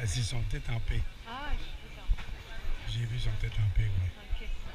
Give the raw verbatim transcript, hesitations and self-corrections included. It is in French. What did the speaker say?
C'est son tête en paix. Ah, d'accord. J'ai vu son tête en paix, oui. Ok.